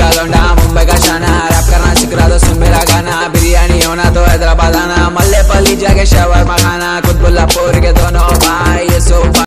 का लौंडा मुंबई का शाना, रैप करना सीख रहा तो सुन मेरा गाना, बिरयानी होना तो हैदराबाद आना, मल्ले पली जाके शवरमा खाना, कुतुबुल्लापुर के दोनों भाई ये सो